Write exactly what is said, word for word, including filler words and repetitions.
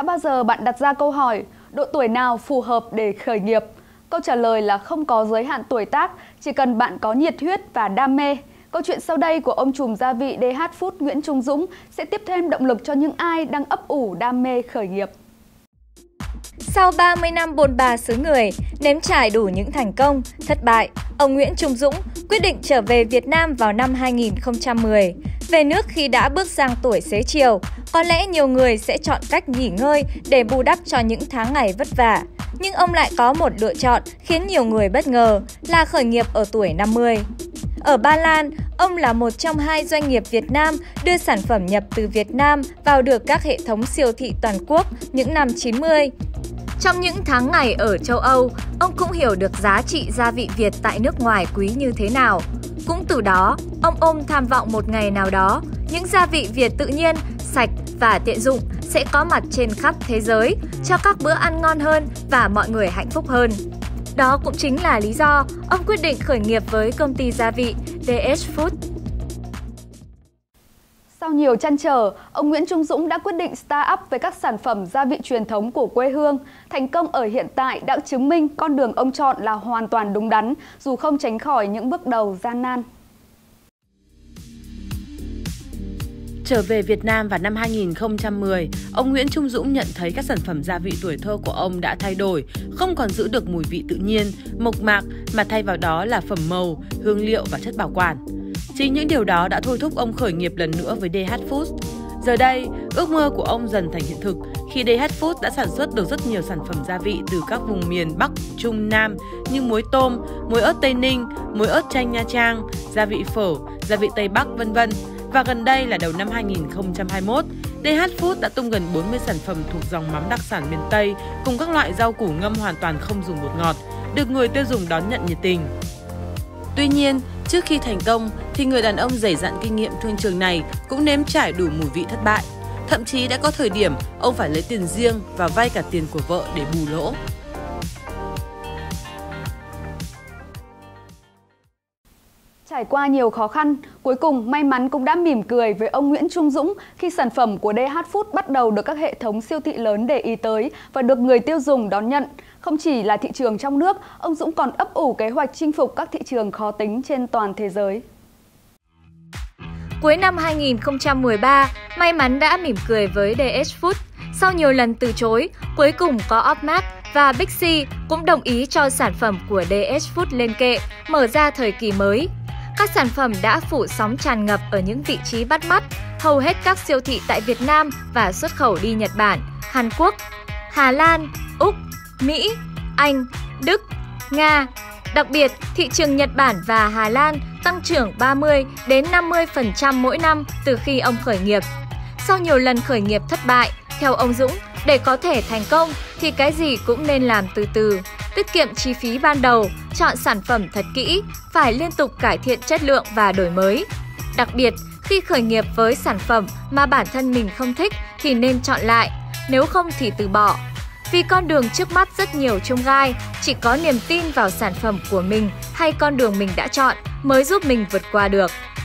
Đã bao giờ bạn đặt ra câu hỏi độ tuổi nào phù hợp để khởi nghiệp? Câu trả lời là không có giới hạn tuổi tác, chỉ cần bạn có nhiệt huyết và đam mê. Câu chuyện sau đây của ông trùm gia vị đê hát Food Nguyễn Trung Dũng sẽ tiếp thêm động lực cho những ai đang ấp ủ đam mê khởi nghiệp. Sau ba mươi năm bôn ba xứ người, nếm trải đủ những thành công, thất bại, ông Nguyễn Trung Dũng quyết định trở về Việt Nam vào năm hai nghìn không trăm mười. Về nước khi đã bước sang tuổi xế chiều, có lẽ nhiều người sẽ chọn cách nghỉ ngơi để bù đắp cho những tháng ngày vất vả. Nhưng ông lại có một lựa chọn khiến nhiều người bất ngờ là khởi nghiệp ở tuổi năm mươi. Ở Ba Lan, ông là một trong hai doanh nghiệp Việt Nam đưa sản phẩm nhập từ Việt Nam vào được các hệ thống siêu thị toàn quốc những năm chín mươi. Trong những tháng ngày ở châu Âu, ông cũng hiểu được giá trị gia vị Việt tại nước ngoài quý như thế nào. Cũng từ đó, ông ôm tham vọng một ngày nào đó, những gia vị Việt tự nhiên, sạch và tiện dụng sẽ có mặt trên khắp thế giới, cho các bữa ăn ngon hơn và mọi người hạnh phúc hơn. Đó cũng chính là lý do ông quyết định khởi nghiệp với công ty gia vị đê hát Food. Sau nhiều trăn trở, ông Nguyễn Trung Dũng đã quyết định start up với các sản phẩm gia vị truyền thống của quê hương. Thành công ở hiện tại đã chứng minh con đường ông chọn là hoàn toàn đúng đắn, dù không tránh khỏi những bước đầu gian nan. Trở về Việt Nam vào năm hai nghìn không trăm mười, ông Nguyễn Trung Dũng nhận thấy các sản phẩm gia vị tuổi thơ của ông đã thay đổi, không còn giữ được mùi vị tự nhiên, mộc mạc mà thay vào đó là phẩm màu, hương liệu và chất bảo quản. Chính những điều đó đã thôi thúc ông khởi nghiệp lần nữa với đê hát Food. Giờ đây, ước mơ của ông dần thành hiện thực khi đê hát Food đã sản xuất được rất nhiều sản phẩm gia vị từ các vùng miền Bắc, Trung, Nam như muối tôm, muối ớt Tây Ninh, muối ớt chanh Nha Trang, gia vị phở, gia vị Tây Bắc, vân vân. Và gần đây là đầu năm hai nghìn không trăm hai mươi mốt, đê hát Food đã tung gần bốn mươi sản phẩm thuộc dòng mắm đặc sản miền Tây cùng các loại rau củ ngâm hoàn toàn không dùng bột ngọt, được người tiêu dùng đón nhận nhiệt tình. Tuy nhiên, trước khi thành công thì người đàn ông dày dặn kinh nghiệm thương trường này cũng nếm trải đủ mùi vị thất bại. Thậm chí đã có thời điểm ông phải lấy tiền riêng và vay cả tiền của vợ để bù lỗ. Trải qua nhiều khó khăn, cuối cùng may mắn cũng đã mỉm cười với ông Nguyễn Trung Dũng khi sản phẩm của đê hát Food bắt đầu được các hệ thống siêu thị lớn để ý tới và được người tiêu dùng đón nhận. Không chỉ là thị trường trong nước, ông Dũng còn ấp ủ kế hoạch chinh phục các thị trường khó tính trên toàn thế giới. Cuối năm hai nghìn không trăm mười ba, may mắn đã mỉm cười với đê hát Food. Sau nhiều lần từ chối, cuối cùng có Opmart và Big C cũng đồng ý cho sản phẩm của đê hát Food lên kệ, mở ra thời kỳ mới. Các sản phẩm đã phủ sóng tràn ngập ở những vị trí bắt mắt, hầu hết các siêu thị tại Việt Nam và xuất khẩu đi Nhật Bản, Hàn Quốc, Hà Lan, Úc, Mỹ, Anh, Đức, Nga. Đặc biệt, thị trường Nhật Bản và Hà Lan tăng trưởng ba mươi đến năm mươi phần trăm mỗi năm từ khi ông khởi nghiệp. Sau nhiều lần khởi nghiệp thất bại, theo ông Dũng, để có thể thành công thì cái gì cũng nên làm từ từ, tiết kiệm chi phí ban đầu, chọn sản phẩm thật kỹ, phải liên tục cải thiện chất lượng và đổi mới. Đặc biệt, khi khởi nghiệp với sản phẩm mà bản thân mình không thích thì nên chọn lại, nếu không thì từ bỏ. Vì con đường trước mắt rất nhiều chông gai, chỉ có niềm tin vào sản phẩm của mình hay con đường mình đã chọn mới giúp mình vượt qua được.